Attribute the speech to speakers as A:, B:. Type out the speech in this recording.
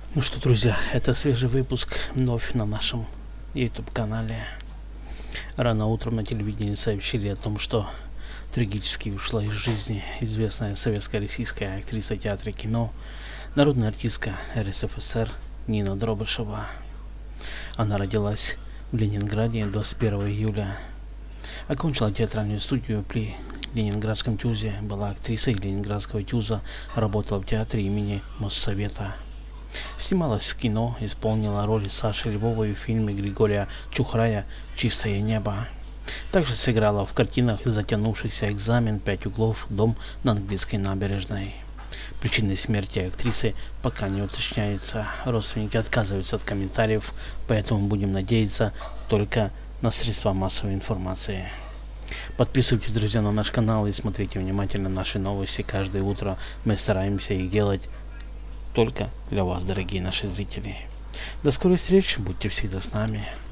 A: Ну что, друзья, это свежий выпуск вновь на нашем YouTube канале. Рано утром на телевидении сообщили о том, что трагически ушла из жизни известная советско-российская актриса театра и кино, народная артистка РСФСР Нина Дробышева. Она родилась в Ленинграде 21 июля. Окончила театральную студию при Ленинградском ТЮЗе, была актрисой Ленинградского ТЮЗа, работала в театре имени Моссовета. Снималась в кино, исполнила роль Саши Львовой в фильме Григория Чухрая «Чистое небо». Также сыграла в картинах «Затянувшийся экзамен», «Пять углов», «Дом на английской набережной». Причины смерти актрисы пока не уточняются. Родственники отказываются от комментариев, поэтому будем надеяться только на средства массовой информации. Подписывайтесь, друзья, на наш канал и смотрите внимательно наши новости. Каждое утро мы стараемся их делать только для вас, дорогие наши зрители. До скорой встречи, будьте всегда с нами.